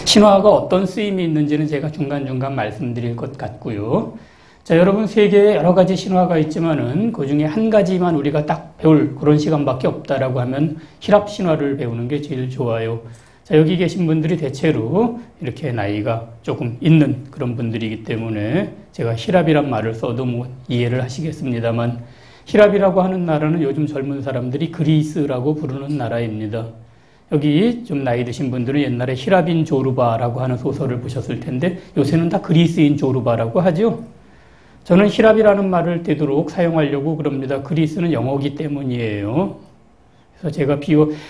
신화가 어떤 쓰임이 있는지는 제가 중간중간 말씀드릴 것 같고요. 자, 여러분 세계에 여러 가지 신화가 있지만은 그 중에 한 가지만 우리가 딱 배울 그런 시간밖에 없다라고 하면 히랍 신화를 배우는 게 제일 좋아요. 자, 여기 계신 분들이 대체로 이렇게 나이가 조금 있는 그런 분들이기 때문에 제가 히랍이란 말을 써도 뭐 이해를 하시겠습니다만, 히랍이라고 하는 나라는 요즘 젊은 사람들이 그리스라고 부르는 나라입니다. 여기 좀 나이 드신 분들은 옛날에 히랍인 조르바라고 하는 소설을 보셨을 텐데 요새는 다 그리스인 조르바라고 하죠. 저는 히랍이라는 말을 되도록 사용하려고 그럽니다. 그리스는 영어기 때문이에요. 그래서 제가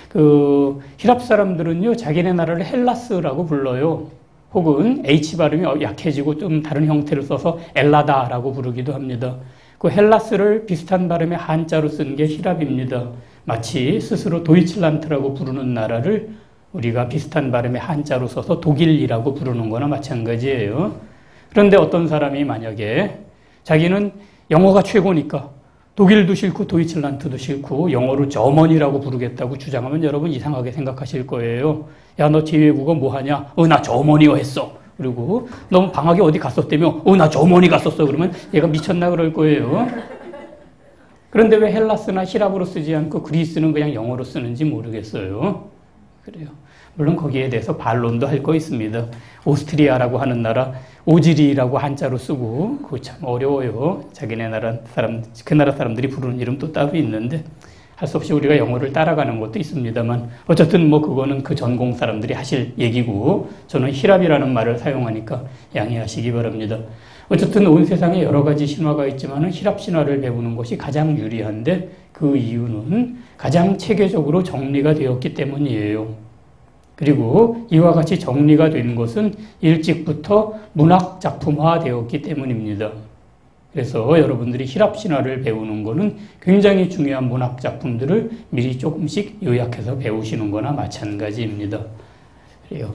히랍 사람들은요, 자기네 나라를 헬라스라고 불러요. 혹은 H 발음이 약해지고 좀 다른 형태를 써서 엘라다라고 부르기도 합니다. 그 헬라스를 비슷한 발음의 한자로 쓴 게 히랍입니다. 마치 스스로 도이칠란트라고 부르는 나라를 우리가 비슷한 발음의 한자로 써서 독일이라고 부르는 거나 마찬가지예요. 그런데 어떤 사람이 만약에 자기는 영어가 최고니까 독일도 싫고 도이칠란트도 싫고 영어로 저머니라고 부르겠다고 주장하면 여러분 이상하게 생각하실 거예요. 야, 너 제2외국어 뭐 하냐? 나 저머니어 했어. 그리고 너 방학에 어디 갔었다며? 나 저머니 갔었어. 그러면 얘가 미쳤나 그럴 거예요. 그런데 왜 헬라스나 히랍으로 쓰지 않고 그리스는 그냥 영어로 쓰는지 모르겠어요. 그래요. 물론 거기에 대해서 반론도 할 거 있습니다. 오스트리아라고 하는 나라, 오지리라고 한자로 쓰고, 그거 참 어려워요. 자기네 나라 사람, 그 나라 사람들이 부르는 이름 또 따로 있는데, 할 수 없이 우리가 영어를 따라가는 것도 있습니다만, 어쨌든 뭐 그거는 그 전공 사람들이 하실 얘기고, 저는 히랍이라는 말을 사용하니까 양해하시기 바랍니다. 어쨌든 온 세상에 여러 가지 신화가 있지만 히랍 신화를 배우는 것이 가장 유리한데, 그 이유는 가장 체계적으로 정리가 되었기 때문이에요. 그리고 이와 같이 정리가 된 것은 일찍부터 문학 작품화 되었기 때문입니다. 그래서 여러분들이 히랍 신화를 배우는 것은 굉장히 중요한 문학 작품들을 미리 조금씩 요약해서 배우시는 거나 마찬가지입니다. 그래요.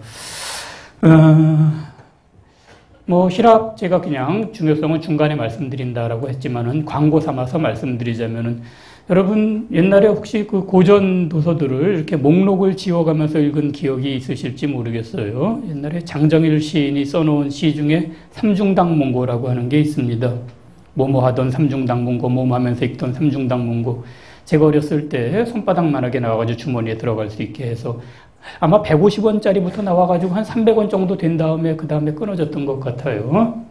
히랍 제가 그냥 중요성은 중간에 말씀드린다라고 했지만은 광고 삼아서 말씀드리자면은, 여러분 옛날에 혹시 그 고전 도서들을 이렇게 목록을 지워가면서 읽은 기억이 있으실지 모르겠어요. 옛날에 장정일 시인이 써놓은 시 중에 삼중당문고라고 하는 게 있습니다. 뭐뭐 하던 삼중당문고, 뭐뭐 하면서 읽던 삼중당문고. 제가 어렸을 때 손바닥만하게 나와가지고 주머니에 들어갈 수 있게 해서 아마 150원짜리부터 나와가지고 한 300원 정도 된 다음에 그 다음에 끊어졌던 것 같아요.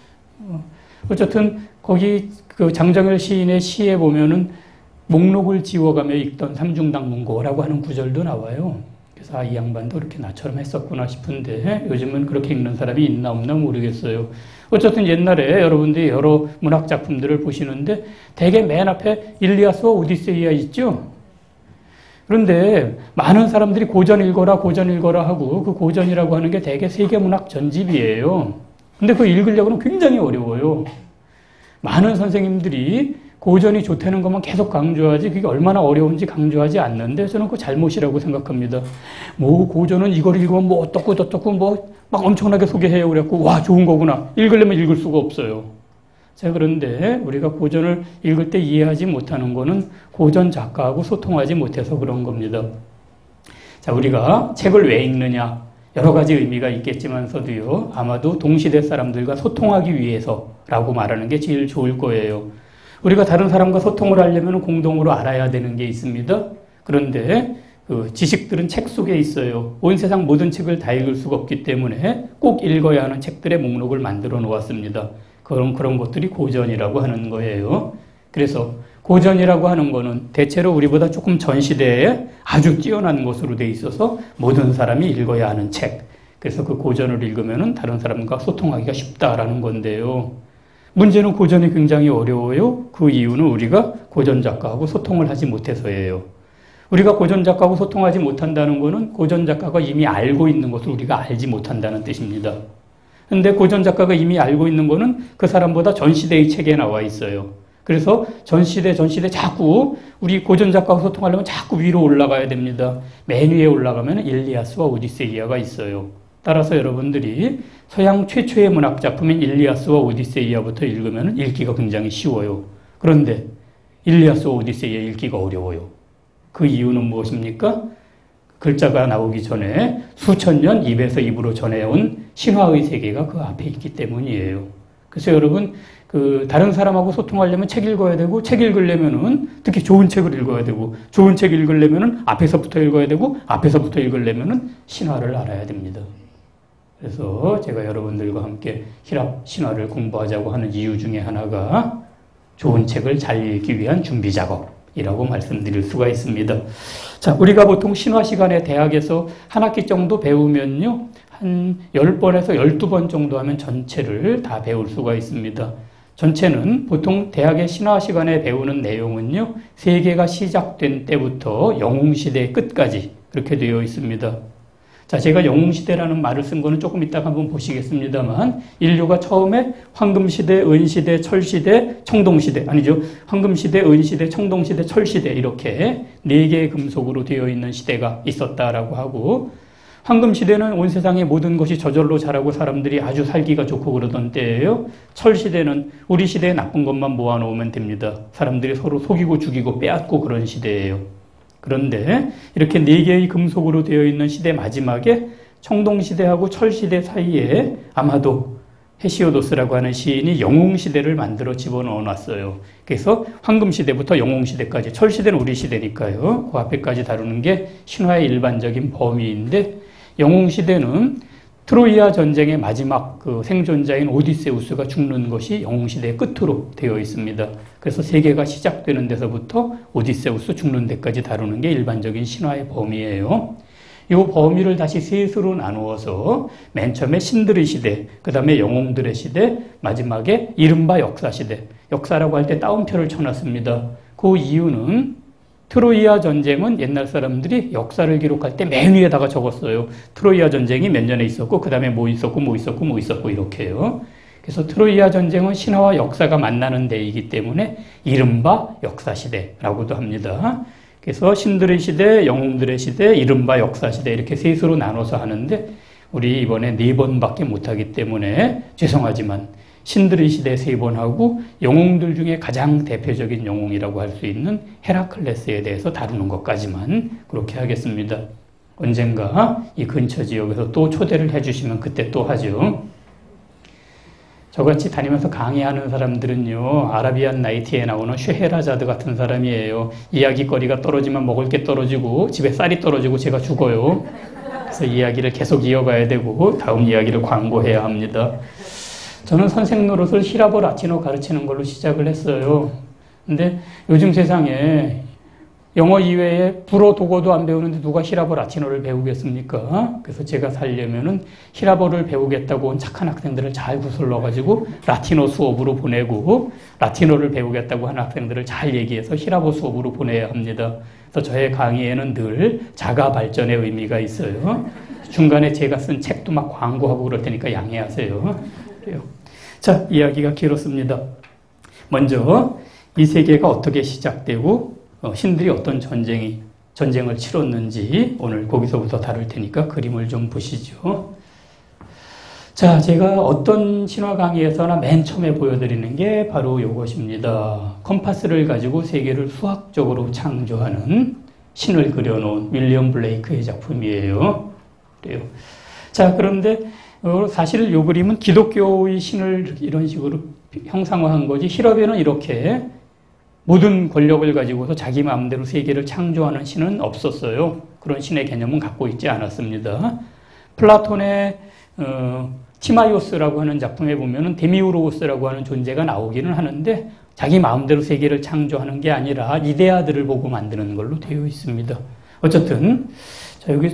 어쨌든 거기 그 장정일 시인의 시에 보면은 목록을 지워가며 읽던 삼중당문고라고 하는 구절도 나와요. 그래서 이 양반도 이렇게 나처럼 했었구나 싶은데 요즘은 그렇게 읽는 사람이 있나 없나 모르겠어요. 어쨌든 옛날에 여러분들이 여러 문학 작품들을 보시는데 대개 맨 앞에 일리아스와 오디세이아 있죠? 그런데 많은 사람들이 고전 읽어라 하고 그 고전이라고 하는 게 대개 세계문학 전집이에요. 근데 그거 읽으려고는 굉장히 어려워요. 많은 선생님들이 고전이 좋다는 것만 계속 강조하지 그게 얼마나 어려운지 강조하지 않는데 저는 그거 잘못이라고 생각합니다. 고전은 이걸 읽으면 어떻고 막 엄청나게 소개해요. 그래갖고 와 좋은 거구나. 읽으려면 읽을 수가 없어요. 자, 그런데 우리가 고전을 읽을 때 이해하지 못하는 거는 고전 작가하고 소통하지 못해서 그런 겁니다. 자, 우리가 책을 왜 읽느냐? 여러 가지 의미가 있겠지만서도요. 아마도 동시대 사람들과 소통하기 위해서라고 말하는 게 제일 좋을 거예요. 우리가 다른 사람과 소통을 하려면 공동으로 알아야 되는 게 있습니다. 그런데 그 지식들은 책 속에 있어요. 온 세상 모든 책을 다 읽을 수가 없기 때문에 꼭 읽어야 하는 책들의 목록을 만들어 놓았습니다. 그런 것들이 고전이라고 하는 거예요. 그래서 고전이라고 하는 거는 대체로 우리보다 조금 전 시대에 아주 뛰어난 것으로 돼 있어서 모든 사람이 읽어야 하는 책. 그래서 그 고전을 읽으면 다른 사람과 소통하기가 쉽다라는 건데요. 문제는 고전이 굉장히 어려워요. 그 이유는 우리가 고전 작가하고 소통을 하지 못해서예요. 우리가 고전 작가하고 소통하지 못한다는 것은 고전 작가가 이미 알고 있는 것을 우리가 알지 못한다는 뜻입니다. 그런데 고전 작가가 이미 알고 있는 것은 그 사람보다 전 시대의 책에 나와 있어요. 그래서 전 시대 자꾸 우리 고전 작가하고 소통하려면 자꾸 위로 올라가야 됩니다. 맨 위에 올라가면 일리아스와 오디세이아가 있어요. 따라서 여러분들이 서양 최초의 문학 작품인 일리아스와 오디세이아부터 읽으면 읽기가 굉장히 쉬워요. 그런데 일리아스와 오디세이아 읽기가 어려워요. 그 이유는 무엇입니까? 글자가 나오기 전에 수천 년 입에서 입으로 전해온 신화의 세계가 그 앞에 있기 때문이에요. 그래서 여러분, 다른 사람하고 소통하려면 책 읽어야 되고, 책 읽으려면은 특히 좋은 책을 읽어야 되고, 좋은 책 읽으려면은 앞에서부터 읽어야 되고, 앞에서부터 읽으려면은 신화를 알아야 됩니다. 그래서 제가 여러분들과 함께 히랍 신화를 공부하자고 하는 이유 중에 하나가 좋은 책을 잘 읽기 위한 준비 작업이라고 말씀드릴 수가 있습니다. 자, 우리가 보통 신화 시간에 대학에서 한 학기 정도 배우면요, 한 10번에서 12번 정도 하면 전체를 다 배울 수가 있습니다. 전체는 보통 대학의 신화 시간에 배우는 내용은요, 세계가 시작된 때부터 영웅시대 끝까지 그렇게 되어 있습니다. 자, 제가 영웅시대라는 말을 쓴 거는 조금 이따가 한번 보시겠습니다만, 인류가 처음에 황금시대, 은시대, 철시대, 청동시대, 아니죠. 황금시대, 은시대, 청동시대, 철시대, 이렇게 4개의 금속으로 되어 있는 시대가 있었다라고 하고, 황금시대는 온 세상의 모든 것이 저절로 자라고 사람들이 아주 살기가 좋고 그러던 때예요. 철시대는 우리 시대에 나쁜 것만 모아놓으면 됩니다. 사람들이 서로 속이고 죽이고 빼앗고 그런 시대예요. 그런데 이렇게 4개의 금속으로 되어 있는 시대 마지막에 청동시대하고 철시대 사이에 아마도 헤시오도스라고 하는 시인이 영웅시대를 만들어 집어넣어 놨어요. 그래서 황금시대부터 영웅시대까지, 철시대는 우리 시대니까요. 그 앞에까지 다루는 게 신화의 일반적인 범위인데, 영웅시대는 트로이아 전쟁의 마지막 생존자인 오디세우스가 죽는 것이 영웅시대의 끝으로 되어 있습니다. 그래서 세계가 시작되는 데서부터 오디세우스 죽는 데까지 다루는 게 일반적인 신화의 범위예요. 이 범위를 다시 셋으로 나누어서 맨 처음에 신들의 시대, 그 다음에 영웅들의 시대, 마지막에 이른바 역사시대. 역사라고 할 때 따옴표를 쳐놨습니다. 그 이유는 트로이아 전쟁은 옛날 사람들이 역사를 기록할 때 맨 위에다가 적었어요. 트로이아 전쟁이 몇 년에 있었고, 그 다음에 뭐 있었고 이렇게요. 그래서 트로이아 전쟁은 신화와 역사가 만나는 데이기 때문에 이른바 역사시대라고도 합니다. 그래서 신들의 시대, 영웅들의 시대, 이른바 역사시대 이렇게 셋으로 나눠서 하는데, 우리 이번에 4번밖에 못하기 때문에 죄송하지만 신들의 시대 3번 하고 영웅들 중에 가장 대표적인 영웅이라고 할 수 있는 헤라클레스에 대해서 다루는 것까지만 그렇게 하겠습니다. 언젠가 이 근처 지역에서 또 초대를 해주시면 그때 또 하죠. 저같이 다니면서 강의하는 사람들은요, 아라비안 나이티에 나오는 쉐헤라자드 같은 사람이에요. 이야기거리가 떨어지면 먹을 게 떨어지고 집에 쌀이 떨어지고 제가 죽어요. 그래서 이야기를 계속 이어가야 되고 다음 이야기를 광고해야 합니다. 저는 선생 노릇을 히라보 라틴어 가르치는 걸로 시작을 했어요. 근데 요즘 세상에 영어 이외에 불어 독어도 안 배우는데 누가 히라보 라틴어를 배우겠습니까? 그래서 제가 살려면은 히라보를 배우겠다고 온 착한 학생들을 잘 구슬러가지고 라틴어 수업으로 보내고, 라틴어를 배우겠다고 한 학생들을 잘 얘기해서 히라보 수업으로 보내야 합니다. 그래서 저의 강의에는 늘 자가 발전의 의미가 있어요. 중간에 제가 쓴 책도 막 광고하고 그럴 테니까 양해하세요. 그래요. 자, 이야기가 길었습니다. 먼저 이 세계가 어떻게 시작되고 신들이 어떤 전쟁을 치렀는지 오늘 거기서부터 다룰 테니까 그림을 좀 보시죠. 자, 제가 어떤 신화 강의에서나 맨 처음에 보여드리는 게 바로 이것입니다. 컴파스를 가지고 세계를 수학적으로 창조하는 신을 그려놓은 윌리엄 블레이크의 작품이에요. 그래요. 자, 그런데 사실 이 그림은 기독교의 신을 이런 식으로 형상화한 거지, 히랍에는 이렇게 모든 권력을 가지고서 자기 마음대로 세계를 창조하는 신은 없었어요. 그런 신의 개념은 갖고 있지 않았습니다. 플라톤의 티마이오스라고 하는 작품에 보면은 데미우로고스라고 하는 존재가 나오기는 하는데, 자기 마음대로 세계를 창조하는 게 아니라 이데아들을 보고 만드는 걸로 되어 있습니다. 어쨌든 자, 여기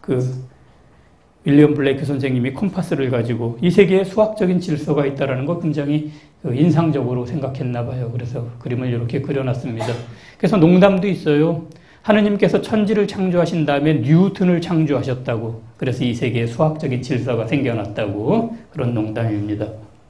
윌리엄 블레이크 선생님이 컴파스를 가지고 이 세계에 수학적인 질서가 있다는 거 굉장히 인상적으로 생각했나 봐요. 그래서 그림을 이렇게 그려놨습니다. 그래서 농담도 있어요. 하느님께서 천지를 창조하신 다음에 뉴턴을 창조하셨다고. 그래서 이 세계에 수학적인 질서가 생겨났다고. 그런 농담입니다.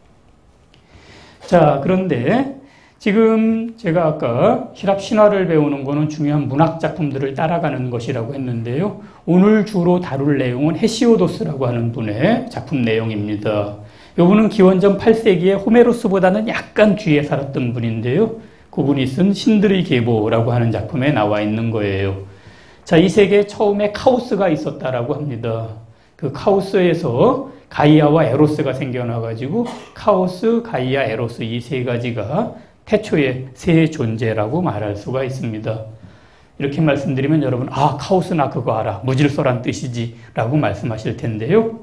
자, 그런데 지금 제가 아까 히랍 신화를 배우는 거는 중요한 문학 작품들을 따라가는 것이라고 했는데요. 오늘 주로 다룰 내용은 헤시오도스라고 하는 분의 작품 내용입니다. 이분은 기원전 8세기에 호메로스보다는 약간 뒤에 살았던 분인데요. 그분이 쓴 신들의 계보라고 하는 작품에 나와 있는 거예요. 자, 이 세계에 처음에 카오스가 있었다라고 합니다. 그 카오스에서 가이아와 에로스가 생겨나가지고 카오스, 가이아, 에로스 이 세 가지가 태초의 새 존재라고 말할 수가 있습니다. 이렇게 말씀드리면 여러분, 아, 카오스 나 그거 알아. 무질서란 뜻이지 라고 말씀하실 텐데요.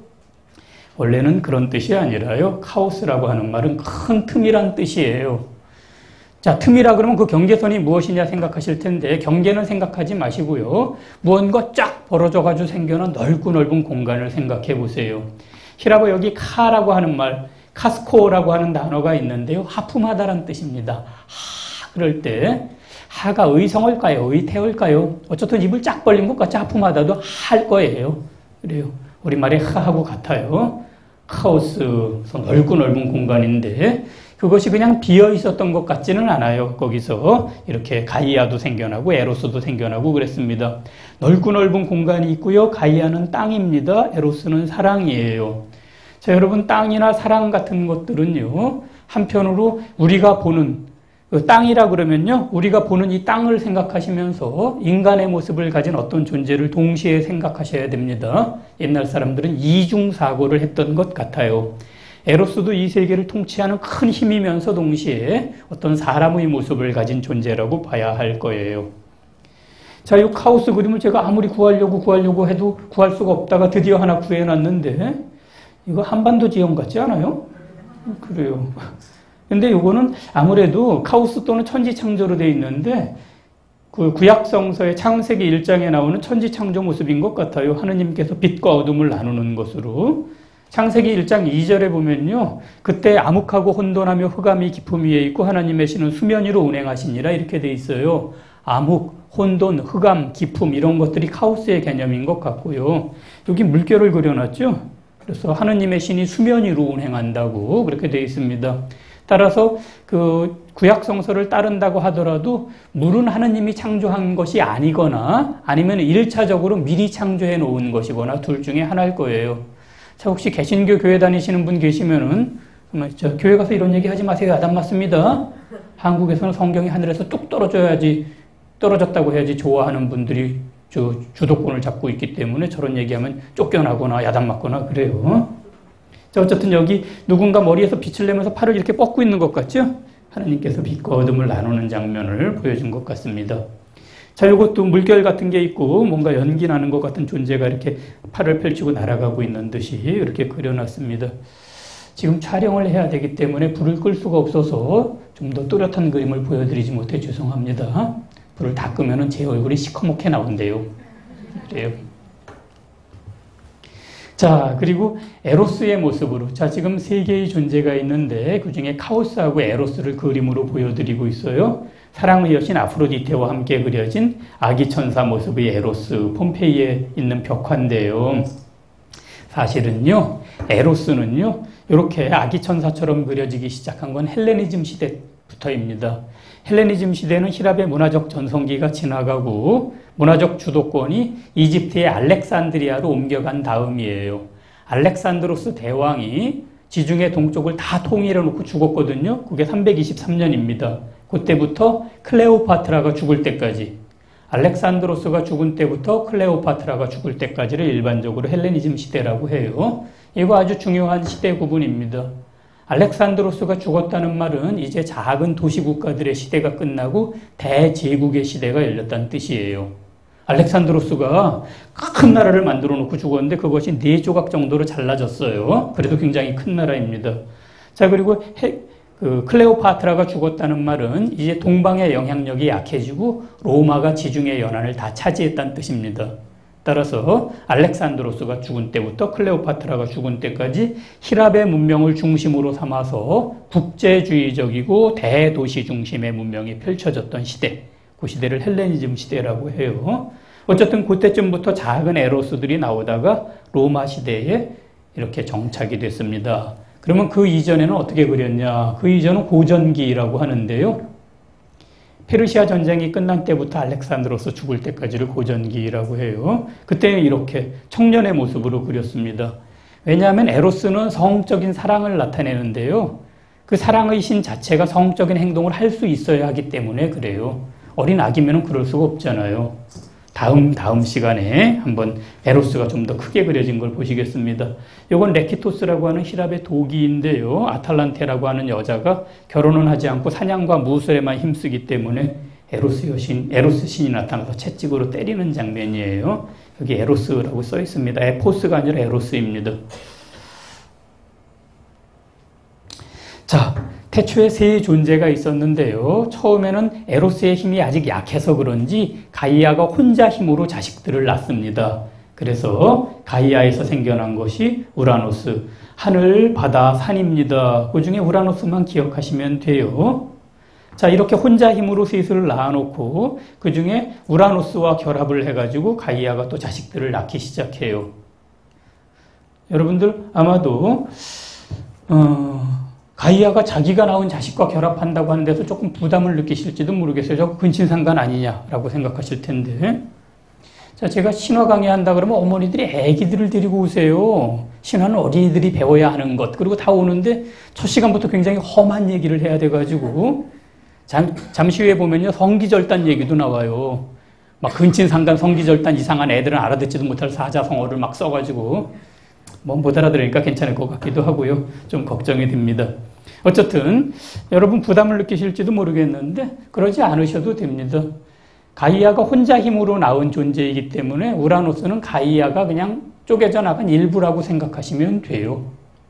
원래는 그런 뜻이 아니라요. 카오스라고 하는 말은 큰 틈이란 뜻이에요. 자, 틈이라 그러면 그 경계선이 무엇이냐 생각하실 텐데 경계는 생각하지 마시고요. 무언가 쫙 벌어져가지고 생겨난 넓고 넓은 공간을 생각해 보세요. 히라보 여기 카라고 하는 말, 카스코라고 하는 단어가 있는데요. 하품하다란 뜻입니다. 그럴 때 하가 의성을까요? 의태어일까요? 어쨌든 입을 쫙 벌린 것 같이 하품하다도 할 거예요. 그래요. 우리말에 하하고 같아요. 카오스, 넓고 넓은 공간인데 그것이 그냥 비어 있었던 것 같지는 않아요. 거기서 이렇게 가이아도 생겨나고 에로스도 생겨나고 그랬습니다. 넓고 넓은 공간이 있고요. 가이아는 땅입니다. 에로스는 사랑이에요. 자, 여러분, 땅이나 사랑 같은 것들은요. 한편으로 우리가 보는 땅이라 그러면요. 우리가 보는 이 땅을 생각하시면서 인간의 모습을 가진 어떤 존재를 동시에 생각하셔야 됩니다. 옛날 사람들은 이중사고를 했던 것 같아요. 에로스도 이 세계를 통치하는 큰 힘이면서 동시에 어떤 사람의 모습을 가진 존재라고 봐야 할 거예요. 자, 이 카오스 그림을 제가 아무리 구하려고 해도 구할 수가 없다가 드디어 하나 구해놨는데 이거 한반도 지형 같지 않아요? 그래요. 근데 이거는 아무래도 카오스 또는 천지창조로 되어 있는데 그 구약성서의 창세기 1장에 나오는 천지창조 모습인 것 같아요. 하느님께서 빛과 어둠을 나누는 것으로. 창세기 1장 2절에 보면요. 그때 암흑하고 혼돈하며 흑암이 깊음 위에 있고 하나님의 신은 수면 위로 운행하시니라 이렇게 돼 있어요. 암흑, 혼돈, 흑암, 깊음 이런 것들이 카오스의 개념인 것 같고요. 여기 물결을 그려놨죠. 그래서 하느님의 신이 수면 위로 운행한다고 그렇게 돼 있습니다. 따라서 그 구약 성서를 따른다고 하더라도 물은 하느님이 창조한 것이 아니거나 아니면 1차적으로 미리 창조해 놓은 것이거나 둘 중에 하나일 거예요. 자, 혹시 개신교 교회 다니시는 분 계시면은 저 교회 가서 이런 얘기 하지 마세요. 야단 맞습니다. 한국에서는 성경이 하늘에서 뚝 떨어졌다고 해야지 좋아하는 분들이 주도권을 잡고 있기 때문에 저런 얘기하면 쫓겨나거나 야단 맞거나 그래요. 자, 어쨌든 여기 누군가 머리에서 빛을 내면서 팔을 이렇게 뻗고 있는 것 같죠? 하나님께서 빛과 어둠을 나누는 장면을 보여준 것 같습니다. 자, 이것도 물결 같은 게 있고 뭔가 연기 나는 것 같은 존재가 이렇게 팔을 펼치고 날아가고 있는 듯이 이렇게 그려놨습니다. 지금 촬영을 해야 되기 때문에 불을 끌 수가 없어서 좀 더 또렷한 그림을 보여드리지 못해 죄송합니다. 불을 다 끄면은 제 얼굴이 시커멓게 나온대요. 그래요. 자, 그리고 에로스의 모습으로. 자, 지금 세 개의 존재가 있는데 그 중에 카오스하고 에로스를 그림으로 보여드리고 있어요. 사랑의 여신 아프로디테와 함께 그려진 아기 천사 모습의 에로스, 폼페이에 있는 벽화인데요. 사실은요, 에로스는요, 이렇게 아기 천사처럼 그려지기 시작한 건 헬레니즘 시대부터입니다. 헬레니즘 시대는 히랍의 문화적 전성기가 지나가고 문화적 주도권이 이집트의 알렉산드리아로 옮겨간 다음이에요. 알렉산드로스 대왕이 지중해 동쪽을 다 통일해 놓고 죽었거든요. 그게 323년입니다. 그때부터 클레오파트라가 죽을 때까지, 알렉산드로스가 죽은 때부터 클레오파트라가 죽을 때까지를 일반적으로 헬레니즘 시대라고 해요. 이거 아주 중요한 시대 구분입니다. 알렉산드로스가 죽었다는 말은 이제 작은 도시국가들의 시대가 끝나고 대제국의 시대가 열렸다는 뜻이에요. 알렉산드로스가 큰 나라를 만들어 놓고 죽었는데 그것이 4조각 정도로 잘라졌어요. 그래도 굉장히 큰 나라입니다. 자, 그리고 클레오파트라가 죽었다는 말은 이제 동방의 영향력이 약해지고 로마가 지중해 연안을 다 차지했다는 뜻입니다. 따라서 알렉산드로스가 죽은 때부터 클레오파트라가 죽은 때까지 히랍의 문명을 중심으로 삼아서 국제주의적이고 대도시 중심의 문명이 펼쳐졌던 시대, 그 시대를 헬레니즘 시대라고 해요. 어쨌든 그때쯤부터 작은 에로스들이 나오다가 로마 시대에 이렇게 정착이 됐습니다. 그러면 그 이전에는 어떻게 그렸냐? 그 이전은 고전기라고 하는데요. 페르시아 전쟁이 끝난 때부터 알렉산드로스 죽을 때까지를 고전기라고 해요. 그때는 이렇게 청년의 모습으로 그렸습니다. 왜냐하면 에로스는 성적인 사랑을 나타내는데요. 그 사랑의 신 자체가 성적인 행동을 할 수 있어야 하기 때문에 그래요. 어린 아기면은 그럴 수가 없잖아요. 다음 시간에 한번 에로스가 좀 더 크게 그려진 걸 보시겠습니다. 이건 레키토스라고 하는 希腊의 도기인데요. 아탈란테라고 하는 여자가 결혼은 하지 않고 사냥과 무술에만 힘쓰기 때문에 에로스 신이 나타나서 채찍으로 때리는 장면이에요. 여기 에로스라고 써 있습니다. 에포스가 아니라 에로스입니다. 자, 태초에 세 존재가 있었는데요. 처음에는 에로스의 힘이 아직 약해서 그런지 가이아가 혼자 힘으로 자식들을 낳습니다. 그래서 가이아에서 생겨난 것이 우라노스, 하늘, 바다, 산입니다. 그 중에 우라노스만 기억하시면 돼요. 자, 이렇게 혼자 힘으로 셋을 낳아놓고 그 중에 우라노스와 결합을 해가지고 가이아가 또 자식들을 낳기 시작해요. 여러분들 아마도 가이아가 자기가 낳은 자식과 결합한다고 하는 데서 조금 부담을 느끼실지도 모르겠어요. 저거 근친상간 아니냐라고 생각하실 텐데. 자, 제가 신화 강의한다 그러면 어머니들이 애기들을 데리고 오세요. 신화는 어린이들이 배워야 하는 것. 그리고 다 오는데 첫 시간부터 굉장히 험한 얘기를 해야 돼가지고 잠시 후에 보면요. 성기절단 얘기도 나와요. 막 근친상간 성기절단 이상한 애들은 알아듣지도 못할 사자성어를 막 써가지고 못 알아들으니까 괜찮을 것 같기도 하고요. 좀 걱정이 됩니다. 어쨌든 여러분 부담을 느끼실지도 모르겠는데 그러지 않으셔도 됩니다. 가이아가 혼자 힘으로 낳은 존재이기 때문에 우라노스는 가이아가 그냥 쪼개져 나간 일부라고 생각하시면 돼요.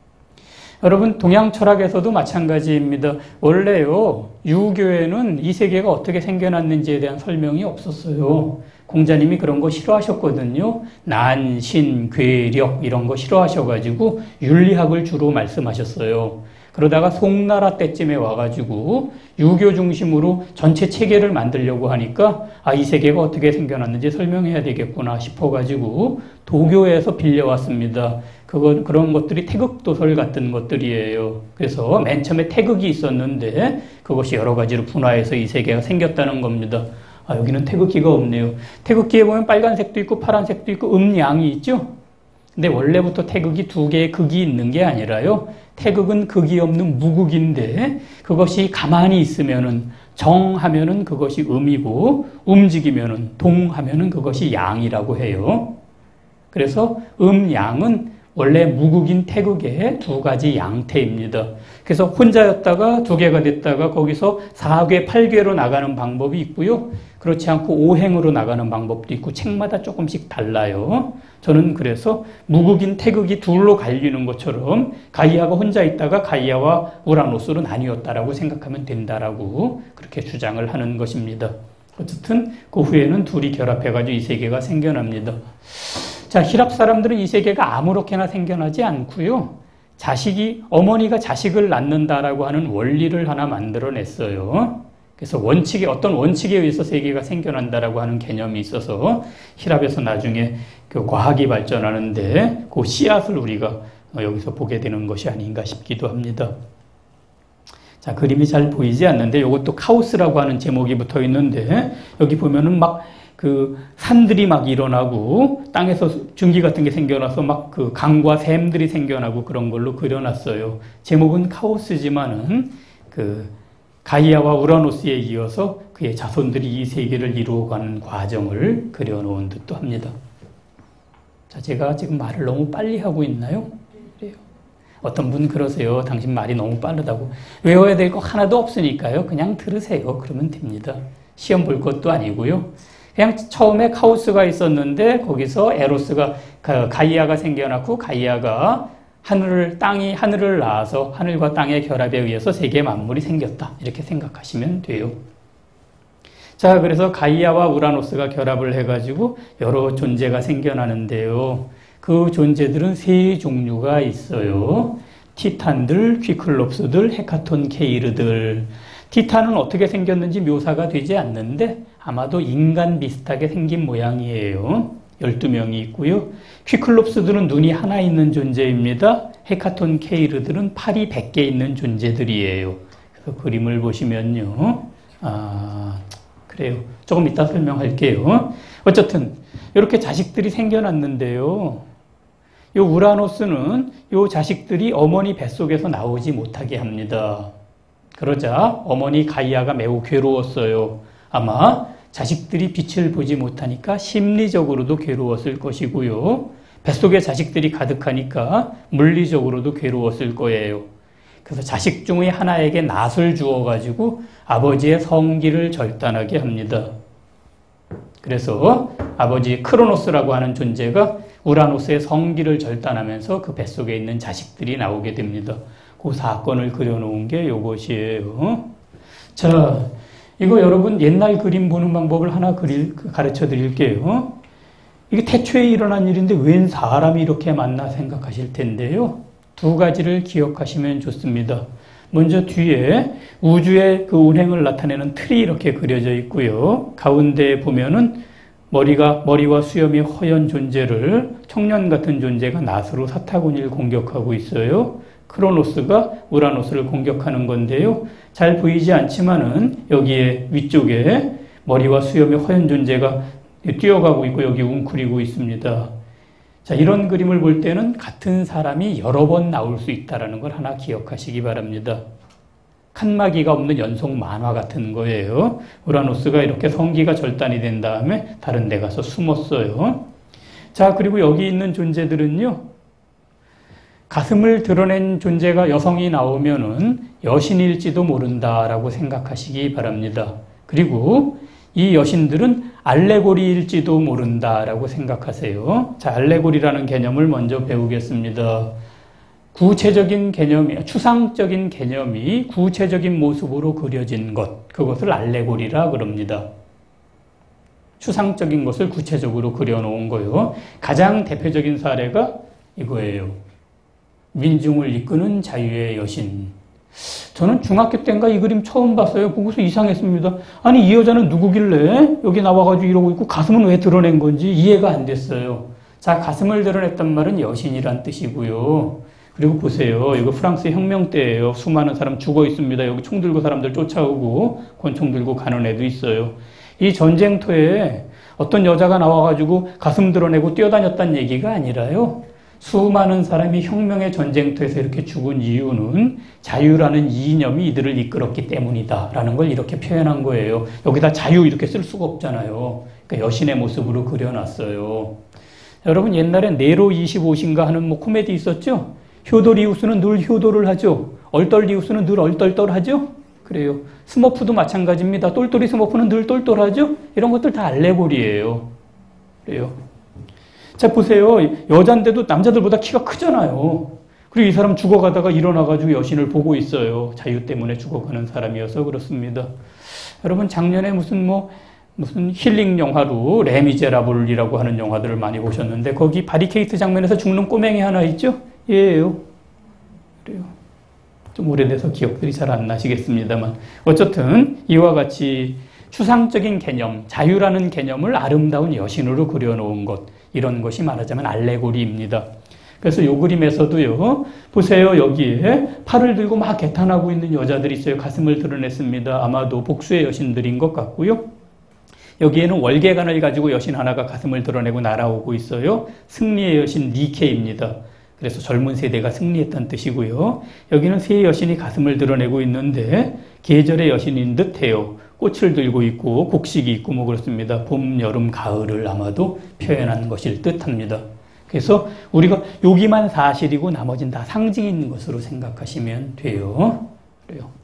여러분 동양 철학에서도 마찬가지입니다. 원래요 유교에는 이 세계가 어떻게 생겨났는지에 대한 설명이 없었어요. 공자님이 그런 거 싫어하셨거든요. 난, 신, 괴력 이런 거 싫어하셔가지고 윤리학을 주로 말씀하셨어요. 그러다가 송나라 때쯤에 와가지고 유교 중심으로 전체 체계를 만들려고 하니까 이 세계가 어떻게 생겨났는지 설명해야 되겠구나 싶어가지고 도교에서 빌려왔습니다. 그런 것들이 태극도설 같은 것들이에요. 그래서 맨 처음에 태극이 있었는데 그것이 여러 가지로 분화해서 이 세계가 생겼다는 겁니다. 여기는 태극기가 없네요. 태극기에 보면 빨간색도 있고 파란색도 있고 음양이 있죠? 근데 원래부터 태극이 두 개의 극이 있는 게 아니라요. 태극은 극이 없는 무극인데 그것이 가만히 있으면은 정하면은 그것이 음이고 움직이면은 동하면은 그것이 양이라고 해요. 그래서 양은 원래 무극인 태극의 두 가지 양태입니다. 그래서 혼자였다가 두 개가 됐다가 거기서 4궤, 8궤로 나가는 방법이 있고요. 그렇지 않고 5행으로 나가는 방법도 있고 책마다 조금씩 달라요. 저는 그래서 무극인 태극이 둘로 갈리는 것처럼 가이아가 혼자 있다가 가이아와 우라노스로 나뉘었다라고 생각하면 된다라고 그렇게 주장을 하는 것입니다. 어쨌든 그 후에는 둘이 결합해가지고 이 세계가 생겨납니다. 자, 希臘사람들은 이 세계가 아무렇게나 생겨나지 않고요. 어머니가 자식을 낳는다라고 하는 원리를 하나 만들어냈어요. 그래서 어떤 원칙에 의해서 세계가 생겨난다라고 하는 개념이 있어서 希臘에서 나중에 그 과학이 발전하는데 그 씨앗을 우리가 여기서 보게 되는 것이 아닌가 싶기도 합니다. 자, 그림이 잘 보이지 않는데 이것도 카오스라고 하는 제목이 붙어 있는데 여기 보면은 막 그 산들이 막 일어나고 땅에서 증기 같은 게 생겨나서 막 그 강과 샘들이 생겨나고 그런 걸로 그려놨어요. 제목은 카오스지만은 그 가이아와 우라노스에 이어서 그의 자손들이 이 세계를 이루어가는 과정을 그려놓은 듯도 합니다. 자, 제가 지금 말을 너무 빨리 하고 있나요? 그래요. 어떤 분 그러세요. 당신 말이 너무 빠르다고. 외워야 될 거 하나도 없으니까요. 그냥 들으세요. 그러면 됩니다. 시험 볼 것도 아니고요. 그냥 처음에 카오스가 있었는데 거기서 에로스가 가이아가 생겨났고 가이아가 하늘을 낳아서 하늘과 땅의 결합에 의해서 세계 만물이 생겼다. 이렇게 생각하시면 돼요. 자, 그래서 가이아와 우라노스가 결합을 해가지고 여러 존재가 생겨나는데요. 그 존재들은 세 종류가 있어요. 티탄들, 퀴클롭스들, 헤카톤 케이르들. 티탄은 어떻게 생겼는지 묘사가 되지 않는데 아마도 인간 비슷하게 생긴 모양이에요. 12명이 있고요. 퀴클롭스들은 눈이 하나 있는 존재입니다. 헤카톤 케이르들은 팔이 100개 있는 존재들이에요. 그래서 그림을 보시면요. 그래요. 조금 이따 설명할게요. 어쨌든 이렇게 자식들이 생겨났는데요. 이 우라노스는 이 자식들이 어머니 뱃속에서 나오지 못하게 합니다. 그러자 어머니 가이아가 매우 괴로웠어요. 아마 자식들이 빛을 보지 못하니까 심리적으로도 괴로웠을 것이고요. 뱃속에 자식들이 가득하니까 물리적으로도 괴로웠을 거예요. 그래서 자식 중의 하나에게 낫을 주어가지고 아버지의 성기를 절단하게 합니다. 그래서 아버지 크로노스라고 하는 존재가 우라노스의 성기를 절단하면서 그 뱃속에 있는 자식들이 나오게 됩니다. 그 사건을 그려놓은 게 이것이에요. 자, 이거 여러분 옛날 그림 보는 방법을 하나 가르쳐 드릴게요. 이게 태초에 일어난 일인데 웬 사람이 이렇게 만나 생각하실 텐데요. 두 가지를 기억하시면 좋습니다. 먼저 뒤에 우주의 그 운행을 나타내는 틀이 이렇게 그려져 있고요. 가운데 보면은 머리와 수염이 허연 존재를 청년 같은 존재가 낫으로 사타구니를 공격하고 있어요. 크로노스가 우라노스를 공격하는 건데요. 잘 보이지 않지만은 여기에 위쪽에 머리와 수염이 허연 존재가 뛰어가고 있고 여기 웅크리고 있습니다. 자, 이런 그림을 볼 때는 같은 사람이 여러 번 나올 수 있다는 걸 하나 기억하시기 바랍니다. 칸막이가 없는 연속 만화 같은 거예요. 우라노스가 이렇게 성기가 절단이 된 다음에 다른 데 가서 숨었어요. 자, 그리고 여기 있는 존재들은요. 가슴을 드러낸 존재가 여성이 나오면은 여신일지도 모른다라고 생각하시기 바랍니다. 그리고 이 여신들은 알레고리일지도 모른다라고 생각하세요. 자, 알레고리라는 개념을 먼저 배우겠습니다. 구체적인 개념이, 추상적인 개념이 구체적인 모습으로 그려진 것, 그것을 알레고리라 그럽니다. 추상적인 것을 구체적으로 그려놓은 거요. 가장 대표적인 사례가 이거예요. 민중을 이끄는 자유의 여신. 저는 중학교 때인가 이 그림 처음 봤어요. 보고서 이상했습니다. 아니, 이 여자는 누구길래 여기 나와가지고 이러고 있고 가슴은 왜 드러낸 건지 이해가 안 됐어요. 자, 가슴을 드러냈단 말은 여신이란 뜻이고요. 그리고 보세요. 이거 프랑스 혁명 때예요. 수많은 사람 죽어 있습니다. 여기 총 들고 사람들 쫓아오고 권총 들고 가는 애도 있어요. 이 전쟁터에 어떤 여자가 나와가지고 가슴 드러내고 뛰어다녔다는 얘기가 아니라요. 수많은 사람이 혁명의 전쟁터에서 이렇게 죽은 이유는 자유라는 이념이 이들을 이끌었기 때문이다라는 걸 이렇게 표현한 거예요. 여기다 자유 이렇게 쓸 수가 없잖아요. 그러니까 여신의 모습으로 그려놨어요. 여러분, 옛날에 네로 25신가 하는 코미디 있었죠? 효도리우스는 늘 효도를 하죠. 얼떨리우스는 늘 얼떨떨하죠. 그래요. 스머프도 마찬가지입니다. 똘똘이 스머프는 늘 똘똘하죠. 이런 것들 다 알레고리예요. 그래요. 자, 보세요. 여잔데도 남자들보다 키가 크잖아요. 그리고 이 사람 죽어가다가 일어나가지고 여신을 보고 있어요. 자유 때문에 죽어가는 사람이어서 그렇습니다. 여러분, 작년에 무슨 힐링 영화로 레미제라블이라고 하는 영화들을 많이 보셨는데 거기 바리케이트 장면에서 죽는 꼬맹이 하나 있죠? 얘예요. 그래요. 좀 오래돼서 기억들이 잘 안 나시겠습니다만 어쨌든 이와 같이 추상적인 개념, 자유라는 개념을 아름다운 여신으로 그려놓은 것, 이런 것이 말하자면 알레고리입니다. 그래서 이 그림에서도요, 보세요. 여기에 팔을 들고 막 개탄하고 있는 여자들이 있어요. 가슴을 드러냈습니다. 아마도 복수의 여신들인 것 같고요. 여기에는 월계관을 가지고 여신 하나가 가슴을 드러내고 날아오고 있어요. 승리의 여신 니케입니다. 그래서 젊은 세대가 승리했다는 뜻이고요. 여기는 새 여신이 가슴을 드러내고 있는데 계절의 여신인 듯해요. 꽃을 들고 있고 곡식이 있고 뭐 그렇습니다. 봄, 여름, 가을을 아마도 표현한 것일 듯합니다. 그래서 우리가 여기만 사실이고 나머지는 다 상징인 것으로 생각하시면 돼요. 그래요.